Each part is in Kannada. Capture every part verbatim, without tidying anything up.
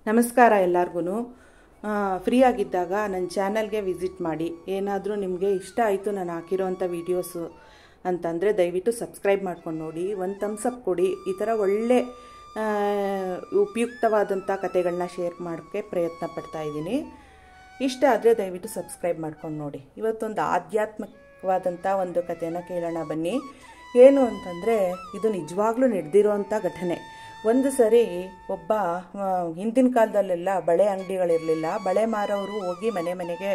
ನಮಸ್ಕಾರ ಎಲ್ಲರಿಗೂ. ಫ್ರೀ ಆಗಿದ್ದಾಗ ನನ್ನ ಚಾನಲ್ಗೆ ವಿಸಿಟ್ ಮಾಡಿ. ಏನಾದರೂ ನಿಮಗೆ ಇಷ್ಟ ಆಯಿತು ನಾನು ಹಾಕಿರೋಂಥ ವೀಡಿಯೋಸು ಅಂತಂದರೆ ದಯವಿಟ್ಟು ಸಬ್ಸ್ಕ್ರೈಬ್ ಮಾಡ್ಕೊಂಡು ನೋಡಿ, ಒಂದು ಥಮ್ಸ್ ಅಪ್ ಕೊಡಿ. ಈ ಥರ ಒಳ್ಳೆ ಉಪಯುಕ್ತವಾದಂಥ ಕಥೆಗಳನ್ನ ಶೇರ್ ಮಾಡೋಕ್ಕೆ ಪ್ರಯತ್ನ ಪಡ್ತಾಯಿದ್ದೀನಿ. ಇಷ್ಟ ಆದರೆ ದಯವಿಟ್ಟು ಸಬ್ಸ್ಕ್ರೈಬ್ ಮಾಡ್ಕೊಂಡು ನೋಡಿ. ಇವತ್ತೊಂದು ಆಧ್ಯಾತ್ಮಿಕವಾದಂಥ ಒಂದು ಕಥೆನ ಕೇಳೋಣ ಬನ್ನಿ. ಏನು ಅಂತಂದರೆ ಇದು ನಿಜವಾಗ್ಲೂ ನಡೆದಿರೋವಂಥ ಘಟನೆ. ಒಂದು ಸರಿ ಒಬ್ಬ ಹಿಂದಿನ ಕಾಲದಲ್ಲೆಲ್ಲ ಬಳೆ ಅಂಗಡಿಗಳಿರಲಿಲ್ಲ. ಬಳೆ ಮಾರೋರು ಹೋಗಿ ಮನೆ ಮನೆಗೆ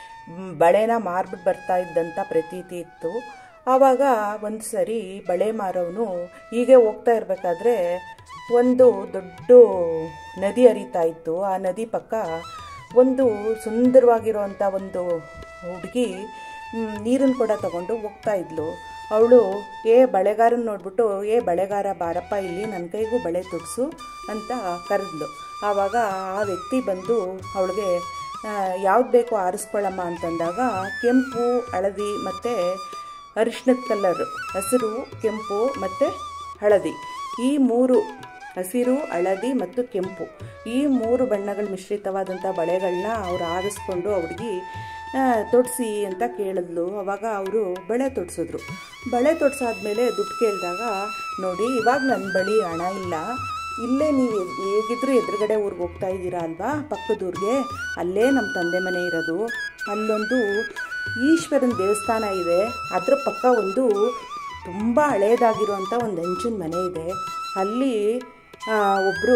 ಬಳೆನ ಮಾರ್ಬಿಟ್ಟು ಬರ್ತಾ ಇದ್ದಂಥ ಪ್ರತೀತಿ ಇತ್ತು. ಆವಾಗ ಒಂದು ಸರಿ ಬಳೆ ಮಾರೋನು ಹೀಗೆ ಹೋಗ್ತಾ ಇರಬೇಕಾದ್ರೆ ಒಂದು ದೊಡ್ಡ ನದಿ ಹರಿತಾ ಇತ್ತು. ಆ ನದಿ ಪಕ್ಕ ಒಂದು ಸುಂದರವಾಗಿರುವಂಥ ಒಂದು ಹುಡುಗಿ ನೀರನ್ನು ಕೂಡ ತಗೊಂಡು ಹೋಗ್ತಾ ಇದ್ಲು. ಅವಳು ಏ ಬಳೆಗಾರನ ನೋಡ್ಬಿಟ್ಟು ಏ ಬಳೆಗಾರ ಬಾರಪ್ಪ ಇಲ್ಲಿ ನನ್ನ ಕೈಗೂ ಬಳೆ ತೊಡಿಸು ಅಂತ ಕರೆದ್ಲು. ಆವಾಗ ಆ ವ್ಯಕ್ತಿ ಬಂದು ಅವಳಿಗೆ ಯಾವ್ದು ಬೇಕೋ ಆರಿಸ್ಕೊಳ್ಳಮ್ಮ ಅಂತಂದಾಗ ಕೆಂಪು, ಹಳದಿ ಮತ್ತು ಅರಿಶಿಣದ ಕಲರು, ಹಸಿರು, ಕೆಂಪು ಮತ್ತು ಹಳದಿ, ಈ ಮೂರು ಹಸಿರು, ಹಳದಿ ಮತ್ತು ಕೆಂಪು ಈ ಮೂರು ಬಣ್ಣಗಳ ಮಿಶ್ರಿತವಾದಂಥ ಬಳೆಗಳನ್ನ ಅವ್ರು ಆರಿಸ್ಕೊಂಡು ಅವ್ರಿಗೆ ತೊಡಿಸಿ ಅಂತ ಕೇಳಿದ್ಲು. ಆವಾಗ ಅವರು ಬಳೆ ತೊಡಿಸಿದ್ರು. ಬಳೆ ತೊಡಿಸಾದ್ಮೇಲೆ ದುಡ್ಡು ಕೇಳಿದಾಗ, ನೋಡಿ ಇವಾಗ ನನ್ನ ಬಳಿ ಹಣ ಇಲ್ಲ, ಇಲ್ಲೇ ನೀವು ಹೇಗಿದ್ರು ಎದುರುಗಡೆ ಊರಿಗೆ ಹೋಗ್ತಾ ಇದ್ದೀರಾ ಅಲ್ವಾ, ಪಕ್ಕದೂರಿಗೆ, ಅಲ್ಲೇ ನಮ್ಮ ತಂದೆ ಮನೆ ಇರೋದು, ಅಲ್ಲೊಂದು ಈಶ್ವರನ ದೇವಸ್ಥಾನ ಇದೆ, ಅದರ ಪಕ್ಕ ಒಂದು ತುಂಬ ಹಳೇದಾಗಿರುವಂಥ ಒಂದು ಹೆಂಚಿನ ಮನೆ ಇದೆ, ಅಲ್ಲಿ ಒಬ್ಬರು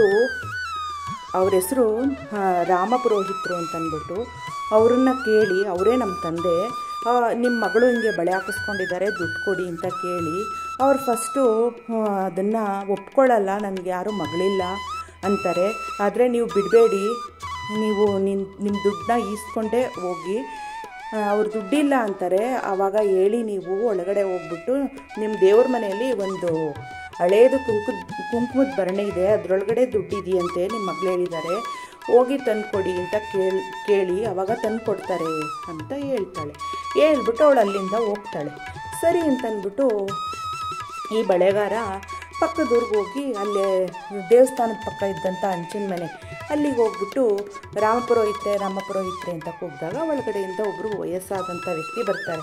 ಅವ್ರ ಹೆಸರು ರಾಮಪುರೋಹಿತರು ಅಂತಂದ್ಬಿಟ್ಟು ಅವ್ರನ್ನ ಕೇಳಿ, ಅವರೇ ನಮ್ಮ ತಂದೆ, ನಿಮ್ಮ ಮಗಳು ಹಿಂಗೆ ಬಳೆ ಹಾಕಿಸ್ಕೊಂಡಿದ್ದಾರೆ, ದುಡ್ಡು ಕೊಡಿ ಅಂತ ಕೇಳಿ ಅವ್ರು ಫಸ್ಟು ಅದನ್ನು ಒಪ್ಕೊಳ್ಳಲ್ಲ, ನನಗೆ ಯಾರೂ ಮಗಳಿಲ್ಲ ಅಂತಾರೆ. ಆದರೆ ನೀವು ಬಿಡಬೇಡಿ, ನೀವು ನಿಮ್ಮ ನಿಮ್ಮ ದುಡ್ಡನ್ನ ಈಸ್ಕೊಂಡೇ ಹೋಗಿ. ಅವ್ರು ದುಡ್ಡಿಲ್ಲ ಅಂತಾರೆ. ಆವಾಗ ಹೇಳಿ ನೀವು ಒಳಗಡೆ ಹೋಗ್ಬಿಟ್ಟು ನಿಮ್ಮ ದೇವ್ರ ಮನೆಯಲ್ಲಿ ಒಂದು ಹಳೇದು ಕುಂಕುದ ಕುಂಕುಮದ ಭರಣೆ ಇದೆ, ಅದರೊಳಗಡೆ ದುಡ್ಡಿದೆಯಂತೆ, ನಿಮ್ಮ ಮಗಳು ಹೇಳಿದ್ದಾರೆ, ಹೋಗಿ ತಂದು ಕೊಡಿ ಅಂತ ಕೇಳಿ ಕೇಳಿ ಆವಾಗ ತಂದು ಕೊಡ್ತಾರೆ ಅಂತ ಹೇಳ್ತಾಳೆ. ಹೇಳ್ಬಿಟ್ಟು ಅವಳು ಅಲ್ಲಿಂದ ಹೋಗ್ತಾಳೆ. ಸರಿ ಅಂತಂದ್ಬಿಟ್ಟು ಈ ಬಳೆಗಾರ ಪಕ್ಕದೂರ್ಗೆ ಹೋಗಿ ಅಲ್ಲೇ ದೇವಸ್ಥಾನದ ಪಕ್ಕ ಇದ್ದಂಥ ಹಂಚಿನ ಮನೆ ಅಲ್ಲಿಗೆ ಹೋಗ್ಬಿಟ್ಟು ರಾಮಪುರೋಹಿತ್ರೆ ರಾಮಪುರೋಹಿತ್ರೆ ಅಂತ ಕೂಗಿದಾಗ ಒಳಗಡೆಯಿಂದ ಒಬ್ಬರು ವಯಸ್ಸಾದಂಥ ವ್ಯಕ್ತಿ ಬರ್ತಾರೆ.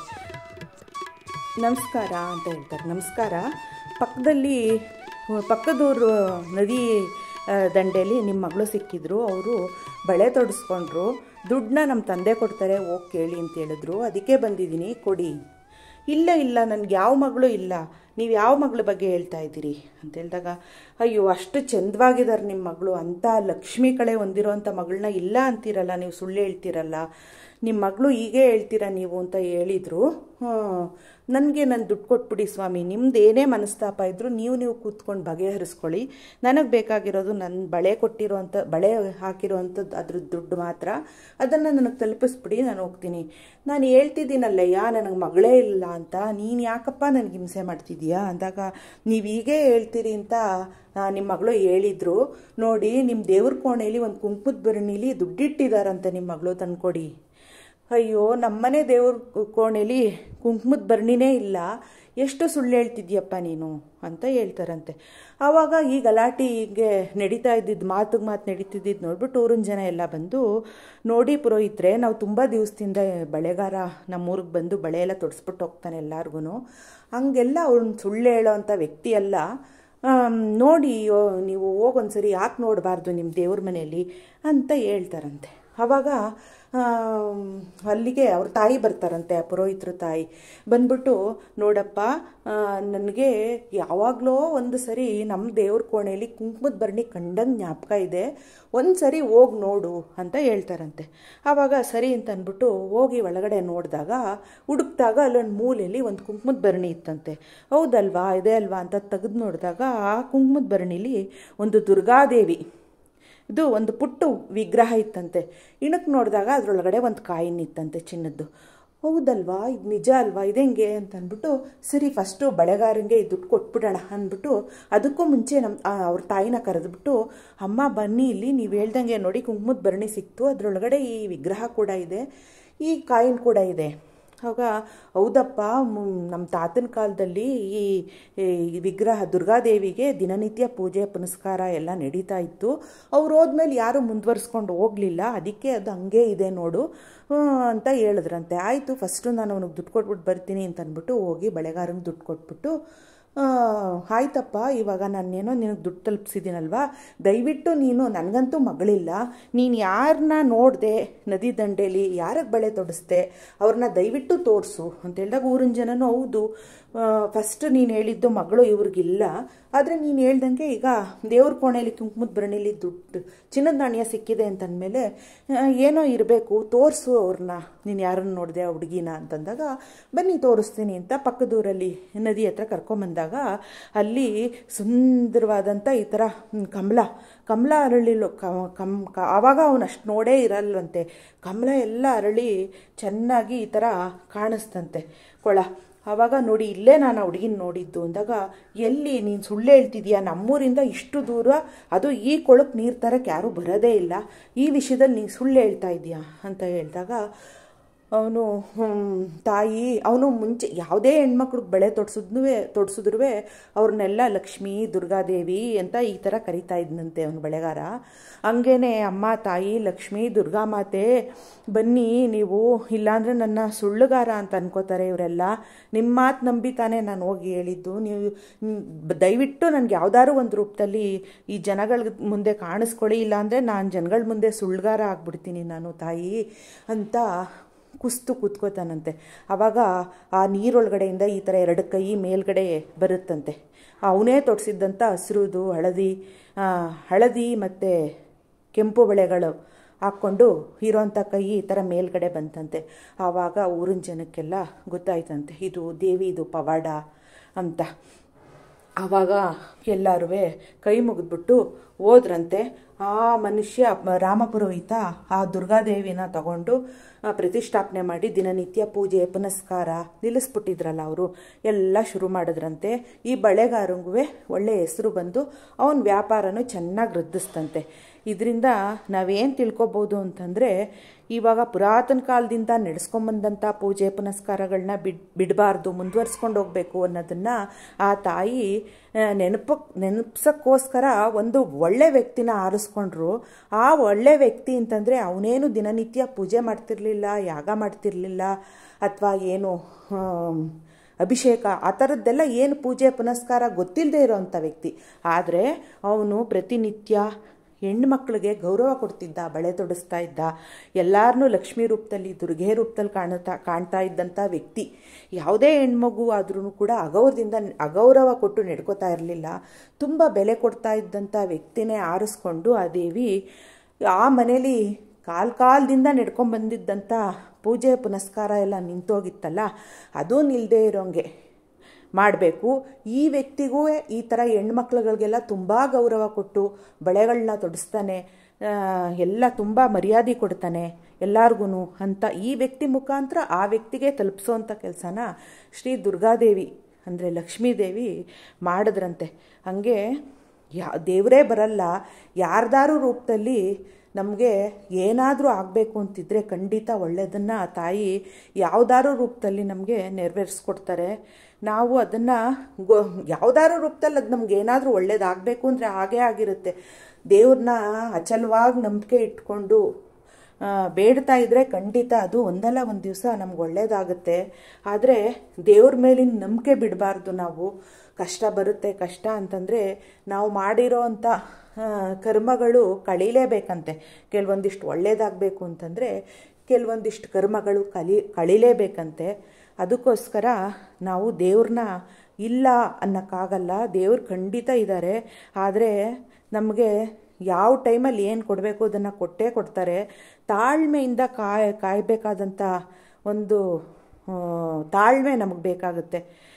ನಮಸ್ಕಾರ ಅಂತ ಹೇಳ್ತಾರೆ. ನಮಸ್ಕಾರ, ಪಕ್ಕದಲ್ಲಿ ಪಕ್ಕದೂರು ನದಿ ದಂಡೆಯಲ್ಲಿ ನಿಮ್ಮ ಮಗಳು ಸಿಕ್ಕಿದ್ರು, ಅವರು ಬಳೆ ತೊಡಿಸ್ಕೊಂಡ್ರು, ದುಡ್ಡನ್ನ ನಮ್ಮ ತಂದೆ ಕೊಡ್ತಾರೆ, ಹೋಗಿ ಕೇಳಿ ಅಂತ ಹೇಳಿದ್ರು, ಅದಕ್ಕೆ ಬಂದಿದ್ದೀನಿ, ಕೊಡಿ. ಇಲ್ಲ ಇಲ್ಲ ನನಗೆ ಯಾವ ಮಗಳು ಇಲ್ಲ, ನೀವು ಯಾವ ಮಗಳ ಬಗ್ಗೆ ಹೇಳ್ತಾ ಇದ್ದೀರಿ ಅಂತ ಹೇಳಿದಾಗ, ಅಯ್ಯೋ ಅಷ್ಟು ಚಂದವಾಗಿದ್ದಾರೆ ನಿಮ್ಮ ಮಗಳು, ಅಂಥ ಲಕ್ಷ್ಮಿ ಕಳೆ ಹೊಂದಿರೋವಂಥ ಮಗಳನ್ನ ಇಲ್ಲ ಅಂತೀರಲ್ಲ, ನೀವು ಸುಳ್ಳು ಹೇಳ್ತೀರಲ್ಲ, ನಿಮ್ಮ ಮಗಳು ಹೀಗೆ ಹೇಳ್ತೀರಾ ನೀವು ಅಂತ ಹೇಳಿದರು. ನನಗೆ ನನ್ನ ದುಡ್ಡು ಕೊಟ್ಬಿಡಿ ಸ್ವಾಮಿ, ನಿಮ್ದು ಏನೇ ಮನಸ್ತಾಪ ಇದ್ದರೂ ನೀವು ನೀವು ಕೂತ್ಕೊಂಡು ಬಗೆಹರಿಸ್ಕೊಳ್ಳಿ, ನನಗೆ ಬೇಕಾಗಿರೋದು ನನ್ನ ಬಳೆ ಕೊಟ್ಟಿರೋವಂಥ ಬಳೆ ಹಾಕಿರೋವಂಥದ್ದು ಅದ್ರ ದುಡ್ಡು ಮಾತ್ರ, ಅದನ್ನು ನನಗೆ ತಲುಪಿಸ್ಬಿಡಿ, ನಾನು ಹೋಗ್ತೀನಿ. ನಾನು ಹೇಳ್ತಿದ್ದೀನಲ್ಲಯ್ಯ ನನಗೆ ಮಗಳೇ ಇಲ್ಲ ಅಂತ, ನೀನು ಯಾಕಪ್ಪ ನನಗೆ ಹಿಂಸೆ ಮಾಡ್ತಿದ್ದೀಯಾ ಅಂದಾಗ, ನೀವು ಹೀಗೆ ಹೇಳ್ತೀರಿ ಅಂತ ನಿಮ್ಮ ಮಗಳು ಹೇಳಿದ್ರು, ನೋಡಿ ನಿಮ್ಮ ದೇವ್ರ ಕೋಣೆಯಲ್ಲಿ ಒಂದು ಕುಂಕುಮದ ಭರಣಿಲಿ ದುಡ್ಡಿಟ್ಟಿದ್ದಾರಂತೆ, ನಿಮ್ಮ ಮಗಳು ತಂದ್ಕೊಡಿ. ಅಯ್ಯೋ ನಮ್ಮನೆ ದೇವ್ರ ಕೋಣೆಯಲ್ಲಿ ಕುಂಕುಮದ ಭರಣಿನೇ ಇಲ್ಲ, ಎಷ್ಟು ಸುಳ್ಳು ಹೇಳ್ತಿದ್ಯಪ್ಪ ನೀನು ಅಂತ ಹೇಳ್ತಾರಂತೆ. ಆವಾಗ ಈ ಗಲಾಟೆ ಹೀಗೆ ನಡೀತಾ ಇದ್ದಿದ್ದು, ಮಾತಿಗೆ ಮಾತು ನಡೀತಿದ್ದಿದ್ದು ನೋಡ್ಬಿಟ್ಟು ಊರಿನ ಜನ ಎಲ್ಲ ಬಂದು, ನೋಡಿ ಪುರೋಹಿತ್ರೆ, ನಾವು ತುಂಬ ದಿವಸದಿಂದ ಬಳೆಗಾರ ನಮ್ಮೂರಿಗೆ ಬಂದು ಬಳೆ ಎಲ್ಲ ತೊಡಿಸ್ಬಿಟ್ಟು ಹೋಗ್ತಾನೆ ಎಲ್ಲರಿಗೂ, ಹಂಗೆಲ್ಲ ಅವ್ರನ್ನ ಸುಳ್ಳು ಹೇಳೋ ಅಂಥ ವ್ಯಕ್ತಿ ಅಲ್ಲ, ನೋಡಿ ನೀವು ಹೋಗೊಂದ್ಸರಿ ಯಾಕೆ ನೋಡಬಾರ್ದು ನಿಮ್ಮ ದೇವ್ರ ಮನೆಯಲ್ಲಿ ಅಂತ ಹೇಳ್ತಾರಂತೆ. ಆವಾಗ ಅಲ್ಲಿಗೆ ಅವ್ರ ತಾಯಿ ಬರ್ತಾರಂತೆ, ಆ ಪುರೋಹಿತರ ತಾಯಿ ಬಂದ್ಬಿಟ್ಟು, ನೋಡಪ್ಪ ನನಗೆ ಯಾವಾಗಲೋ ಒಂದು ಸರಿ ನಮ್ಮ ದೇವ್ರ ಕೋಣೆಯಲ್ಲಿ ಕುಂಕುಮದ ಭರಣಿ ಕಂಡಂಗೆ ಜ್ಞಾಪಕ ಇದೆ, ಒಂದು ಸರಿ ಹೋಗಿ ನೋಡು ಅಂತ ಹೇಳ್ತಾರಂತೆ. ಆವಾಗ ಸರಿ ಅಂತ ಅಂದ್ಬಿಟ್ಟು ಹೋಗಿ ಒಳಗಡೆ ನೋಡಿದಾಗ ಹುಡುಕ್ದಾಗ ಅಲ್ಲೊಂದು ಮೂಲೆಯಲ್ಲಿ ಒಂದು ಕುಂಕುಮದ ಭರಣಿ ಇತ್ತಂತೆ. ಹೌದಲ್ವಾ ಇದೆ ಅಲ್ವಾ ಅಂತ ತೆಗೆದು ನೋಡಿದಾಗ ಆ ಕುಂಕುಮದ ಭರಣಿಲಿ ಒಂದು ದುರ್ಗಾದೇವಿ ಇದು ಒಂದು ಪುಟ್ಟ ವಿಗ್ರಹ ಇತ್ತಂತೆ. ಇಣಕ್ಕೆ ನೋಡಿದಾಗ ಅದರೊಳಗಡೆ ಒಂದು ಕಾಯಿನ್ ಇತ್ತಂತೆ ಚಿನ್ನದ್ದು. ಹೌದಲ್ವಾ ಇದು ನಿಜ ಅಲ್ವಾ ಇದೆಂಗೆ ಅಂತ ಅಂದ್ಬಿಟ್ಟು, ಸರಿ ಫಸ್ಟು ಬಳೆಗಾರಂಗೆ ಈ ದುಡ್ಡು ಕೊಟ್ಬಿಡೋಣ ಅಂದ್ಬಿಟ್ಟು ಅದಕ್ಕೂ ಮುಂಚೆ ನಮ್ಮ ಅವ್ರ ತಾಯಿನ ಕರೆದ್ಬಿಟ್ಟು, ಅಮ್ಮ ಬನ್ನಿ ಇಲ್ಲಿ ನೀವು ಹೇಳ್ದಂಗೆ ನೋಡಿ ಕುಂಕುಮದ ಭರಣಿ ಸಿಕ್ತು, ಅದರೊಳಗಡೆ ಈ ವಿಗ್ರಹ ಕೂಡ ಇದೆ, ಈ ಕಾಯಿನ್ ಕೂಡ ಇದೆ, ಆವಾಗ ಹೌದಪ್ಪ, ನಮ್ಮ ತಾತನ ಕಾಲದಲ್ಲಿ ಈ ವಿಗ್ರಹ ದುರ್ಗಾದೇವಿಗೆ ದಿನನಿತ್ಯ ಪೂಜೆ ಪುನಸ್ಕಾರ ಎಲ್ಲ ನಡೀತಾ ಇತ್ತು. ಅವ್ರು ಹೋದ್ಮೇಲೆ ಯಾರೂ ಮುಂದುವರಿಸ್ಕೊಂಡು ಹೋಗಲಿಲ್ಲ, ಅದಕ್ಕೆ ಅದು ಹಂಗೆ ಇದೆ ನೋಡು ಅಂತ ಹೇಳಿದ್ರಂತೆ. ಆಯಿತು, ಫಸ್ಟು ನಾನು ಅವನಿಗೆ ದುಡ್ಡು ಕೊಟ್ಬಿಟ್ಟು ಬರ್ತೀನಿ ಅಂತ ಅಂದ್ಬಿಟ್ಟು ಹೋಗಿ ಬಳೆಗಾರಂಗೆ ದುಡ್ಡು ಕೊಟ್ಬಿಟ್ಟು, ಆಯ್ತಪ್ಪ, ಇವಾಗ ನಾನೇನೋ ನಿನಗೆ ದುಡ್ಡು ತಲುಪಿಸಿದ್ದೀನಲ್ವ, ದಯವಿಟ್ಟು ನೀನು, ನನಗಂತೂ ಮಗಳಿಲ್ಲ, ನೀನು ಯಾರನ್ನ ನೋಡಿದೆ ನದಿ ದಂಡೆಯಲ್ಲಿ, ಯಾರಿಗೆ ಬಳೆ ತೊಡಿಸ್ದೆ ಅವ್ರನ್ನ ದಯವಿಟ್ಟು ತೋರಿಸು ಅಂತ ಹೇಳಿದಾಗ ಊರಿನ ಜನನೂ ಹೌದು, ಫಸ್ಟ್ ನೀನು ಹೇಳಿದ್ದು ಮಗಳು ಇವ್ರಿಗಿಲ್ಲ, ಆದರೆ ನೀನು ಹೇಳ್ದಂಗೆ ಈಗ ದೇವ್ರ ಕೋಣೆಯಲ್ಲಿ ಕುಂಕುಮದ ಭರಣಿಲಿ ದುಡ್ಡು ಚಿನ್ನದ ನಾಣ್ಯ ಸಿಕ್ಕಿದೆ ಅಂತಂದಮೇಲೆ ಏನೋ ಇರಬೇಕು, ತೋರಿಸು ಅವ್ರನ್ನ, ನೀನು ಯಾರನ್ನು ನೋಡಿದೆ ಆ ಹುಡುಗಿನ ಅಂತಂದಾಗ, ಬನ್ನಿ ತೋರಿಸ್ತೀನಿ ಅಂತ ಪಕ್ಕದೂರಲ್ಲಿ ನದಿ ಹತ್ರ ಕರ್ಕೊಂಬಂದಾಗ ಅಲ್ಲಿ ಸುಂದರವಾದಂಥ ಈ ಥರ ಕಮಲ ಕಮಲ ಅರಳಿಲು ಕಮ್ ಆವಾಗ ಅವನು ಅಷ್ಟು ನೋಡೇ ಇರಲ್ವಂತೆ. ಕಮಲ ಎಲ್ಲ ಅರಳಿ ಚೆನ್ನಾಗಿ ಈ ಥರ ಕಾಣಿಸ್ತಂತೆ ಕೊಳ. ಆವಾಗ ನೋಡಿ, ಇಲ್ಲೇ ನಾನು ಆ ಹುಡುಗಿನ ನೋಡಿದ್ದು ಅಂದಾಗ, ಎಲ್ಲಿ ನೀನು ಸುಳ್ಳು ಹೇಳ್ತಿದ್ಯಾ, ನಮ್ಮೂರಿಂದ ಇಷ್ಟು ದೂರ, ಅದು ಈ ಕೊಳಕ್ಕೆ ನೀರು ತರಕ್ಕೆ ಯಾರೂ ಬರೋದೇ ಇಲ್ಲ, ಈ ವಿಷಯದಲ್ಲಿ ನೀನು ಸುಳ್ಳು ಹೇಳ್ತಾ ಇದೆಯಾ ಅಂತ ಹೇಳಿದಾಗ ಅವನು ತಾಯಿ, ಅವನು ಮುಂಚೆ ಯಾವುದೇ ಹೆಣ್ಮಕ್ಳಿಗೆ ಬಳೆ ತೊಡ್ಸಿದ್ನೂ ತೊಡ್ಸಿದ್ರೂ ಅವ್ರನ್ನೆಲ್ಲ ಲಕ್ಷ್ಮೀ ದುರ್ಗಾದೇವಿ ಅಂತ ಈ ಥರ ಕರಿತಾ ಇದ್ನಂತೆ ಅವನು ಬಳೆಗಾರ. ಹಂಗೇನೆ ಅಮ್ಮ, ತಾಯಿ, ಲಕ್ಷ್ಮೀ, ದುರ್ಗಾಮಾತೆ ಬನ್ನಿ ನೀವು, ಇಲ್ಲಾಂದರೆ ನನ್ನ ಸುಳ್ಳುಗಾರ ಅಂತ ಅನ್ಕೋತಾರೆ ಇವರೆಲ್ಲ, ನಿಮ್ಮ ಮಾತು ನಂಬಿ ತಾನೇ ನಾನು ಹೋಗಿ ಹೇಳಿದ್ದು, ನೀವು ದಯವಿಟ್ಟು ನನಗೆ ಯಾವುದಾದ್ರು ಒಂದು ರೂಪದಲ್ಲಿ ಈ ಜನಗಳ ಮುಂದೆ ಕಾಣಿಸ್ಕೊಳ್ಳಿ, ಇಲ್ಲಾಂದರೆ ನಾನು ಜನಗಳ ಮುಂದೆ ಸುಳ್ಳುಗಾರ ಆಗ್ಬಿಡ್ತೀನಿ ನಾನು ತಾಯಿ ಅಂತ ಕುಸ್ತು ಕೂತ್ಕೋತಾನಂತೆ. ಆವಾಗ ಆ ನೀರೊಳಗಡೆಯಿಂದ ಈ ಥರ ಎರಡು ಕೈ ಮೇಲ್ಗಡೆ ಬರುತ್ತಂತೆ. ಅವನೇ ತೊಡಿಸಿದ್ದಂಥ ಹಸಿರುದು ಹಳದಿ ಹಳದಿ ಮತ್ತು ಕೆಂಪು ಬಳೆಗಳು ಹಾಕ್ಕೊಂಡು ಇರೋಂಥ ಕೈ ಈ ಥರ ಮೇಲ್ಗಡೆ ಬಂತಂತೆ. ಆವಾಗ ಊರಿನ ಜನಕ್ಕೆಲ್ಲ ಗೊತ್ತಾಯ್ತಂತೆ ಇದು ದೇವಿದು ಪವಾಡ ಅಂತ. ಆವಾಗ ಎಲ್ಲರೂ ಕೈ ಮುಗಿದ್ಬಿಟ್ಟು ಹೋದ್ರಂತೆ. ಆ ಮನುಷ್ಯ ರಾಮಪುರೋಹಿತ ಆ ದುರ್ಗಾದೇವಿನ ತಗೊಂಡು ಪ್ರತಿಷ್ಠಾಪನೆ ಮಾಡಿ ದಿನನಿತ್ಯ ಪೂಜೆ ಪುನಸ್ಕಾರ ನಿಲ್ಲಿಸ್ಬಿಟ್ಟಿದ್ರಲ್ಲ ಅವರು, ಎಲ್ಲ ಶುರು ಮಾಡಿದ್ರಂತೆ. ಈ ಬಳೆಗಾರಂಗೂ ಒಳ್ಳೆಯ ಹೆಸರು ಬಂದು ಅವನ ವ್ಯಾಪಾರನೂ ಚೆನ್ನಾಗಿ ವೃದ್ಧಿಸ್ತಂತೆ. ಇದರಿಂದ ನಾವೇನು ತಿಳ್ಕೊಬೋದು ಅಂತಂದರೆ, ಇವಾಗ ಪುರಾತನ ಕಾಲದಿಂದ ನಡೆಸ್ಕೊಂಬಂದಂಥ ಪೂಜೆ ಪುನಸ್ಕಾರಗಳನ್ನ ಬಿಡ್ ಬಿಡಬಾರ್ದು ಮುಂದುವರ್ಸ್ಕೊಂಡು ಹೋಗಬೇಕು ಅನ್ನೋದನ್ನು ಆ ತಾಯಿ ನೆನಪು ನೆನಪಿಸೋಕ್ಕೋಸ್ಕರ ಒಂದು ಒಳ್ಳೆ ವ್ಯಕ್ತಿನ ಆರಿಸ್ಕೊಂಡ್ರು. ಆ ಒಳ್ಳೆ ವ್ಯಕ್ತಿ ಅಂತಂದರೆ ಅವನೇನು ದಿನನಿತ್ಯ ಪೂಜೆ ಮಾಡ್ತಿರ್ಲಿಲ್ಲ, ಯಾಗ ಮಾಡ್ತಿರ್ಲಿಲ್ಲ, ಅಥವಾ ಏನು ಅಭಿಷೇಕ ಆ ಥರದ್ದೆಲ್ಲ ಏನು ಪೂಜೆ ಪುನಸ್ಕಾರ ಗೊತ್ತಿಲ್ಲದೆ ಇರೋವಂಥ ವ್ಯಕ್ತಿ. ಆದರೆ ಅವನು ಪ್ರತಿನಿತ್ಯ ಹೆಣ್ಮಕ್ಳಿಗೆ ಗೌರವ ಕೊಡ್ತಿದ್ದ, ಬಳೆ ತೊಡಿಸ್ತಾ ಇದ್ದ, ಎಲ್ಲರನ್ನೂ ಲಕ್ಷ್ಮೀ ರೂಪದಲ್ಲಿ ದುರ್ಗೆ ರೂಪದಲ್ಲಿ ಕಾಣ್ತಾ ಕಾಣ್ತಾ ಇದ್ದಂಥ ವ್ಯಕ್ತಿ. ಯಾವುದೇ ಹೆಣ್ಮಗು ಆದ್ರೂ ಕೂಡ ಅಗೌರವದಿಂದ ಅಗೌರವ ಕೊಟ್ಟು ನಡ್ಕೋತಾ ಇರಲಿಲ್ಲ, ತುಂಬ ಬೆಲೆ ಕೊಡ್ತಾ ಇದ್ದಂಥ ವ್ಯಕ್ತಿನೇ ಆರಿಸ್ಕೊಂಡು ಆ ದೇವಿ ಆ ಮನೇಲಿ ಕಾಲ ಕಾಲದಿಂದ ನಡ್ಕೊಂಡ್ಬಂದಿದ್ದಂಥ ಪೂಜೆ ಪುನಸ್ಕಾರ ಎಲ್ಲ ನಿಂತೋಗಿತ್ತಲ್ಲ, ಅದೂ ನಿಲ್ಲದೆ ಇರೋಂಗೆ ಮಾಡಬೇಕು. ಈ ವ್ಯಕ್ತಿಗೂ ಈ ಥರ ಹೆಣ್ಮಕ್ಳುಗಳಿಗೆಲ್ಲ ತುಂಬ ಗೌರವ ಕೊಟ್ಟು ಬಳೆಗಳನ್ನ ತೊಡಿಸ್ತಾನೆ, ಎಲ್ಲ ತುಂಬ ಮರ್ಯಾದೆ ಕೊಡ್ತಾನೆ ಎಲ್ಲರಿಗೂ ಅಂತ ಈ ವ್ಯಕ್ತಿ ಮುಖಾಂತರ ಆ ವ್ಯಕ್ತಿಗೆ ತಲುಪಿಸೋವಂಥ ಕೆಲಸನ ಶ್ರೀ ದುರ್ಗಾದೇವಿ ಅಂದರೆ ಲಕ್ಷ್ಮೀದೇವಿ ಮಾಡಿದ್ರಂತೆ. ಹಾಗೆ ಯಾ ದೇವರೇ ಬರಲ್ಲ, ಯಾರ್ದಾರು ರೂಪದಲ್ಲಿ ನಮಗೆ ಏನಾದರೂ ಆಗಬೇಕು ಅಂತಿದ್ರೆ ಖಂಡಿತ ಒಳ್ಳೆಯದನ್ನು ತಾಯಿ ಯಾವುದಾರು ರೂಪದಲ್ಲಿ ನಮಗೆ ನೆರವೇರಿಸ್ಕೊಡ್ತಾರೆ. ನಾವು ಅದನ್ನು ಗೊ ಯಾವುದಾರು ರೂಪದಲ್ಲಿ ಅದು ನಮ್ಗೆ ಏನಾದರೂ ಒಳ್ಳೇದಾಗಬೇಕು ಅಂದರೆ ಹಾಗೇ ಆಗಿರುತ್ತೆ. ದೇವ್ರನ್ನ ಅಚಲವಾಗಿ ನಂಬಿಕೆ ಇಟ್ಕೊಂಡು ಬೇಡ್ತಾ ಇದ್ದರೆ ಖಂಡಿತ ಅದು ಒಂದಲ್ಲ ಒಂದು ದಿವಸ ನಮ್ಗೆ ಒಳ್ಳೇದಾಗುತ್ತೆ. ಆದರೆ ದೇವ್ರ ಮೇಲಿನ ನಂಬಿಕೆ ಬಿಡಬಾರ್ದು ನಾವು. ಕಷ್ಟ ಬರುತ್ತೆ, ಕಷ್ಟ ಅಂತಂದರೆ ನಾವು ಮಾಡಿರೋ ಅಂಥ ಕರ್ಮಗಳು ಕಳೀಲೇಬೇಕಂತೆ. ಕೆಲವೊಂದಿಷ್ಟು ಒಳ್ಳೇದಾಗಬೇಕು ಅಂತಂದರೆ ಕೆಲವೊಂದಿಷ್ಟು ಕರ್ಮಗಳು ಕಲಿ ಕಳೀಲೇಬೇಕಂತೆ. ಅದಕ್ಕೋಸ್ಕರ ನಾವು ದೇವ್ರನ್ನ ಇಲ್ಲ ಅನ್ನೋಕ್ಕಾಗಲ್ಲ, ದೇವ್ರು ಖಂಡಿತ ಇದ್ದಾರೆ. ಆದರೆ ನಮಗೆ ಯಾವ ಟೈಮಲ್ಲಿ ಏನು ಕೊಡಬೇಕು ಅದನ್ನು ಕೊಟ್ಟೇ ಕೊಡ್ತಾರೆ. ತಾಳ್ಮೆಯಿಂದ ಕಾಯ್ ಕಾಯಬೇಕಾದಂಥ ಒಂದು ತಾಳ್ಮೆ ನಮಗೆ ಬೇಕಾಗುತ್ತೆ.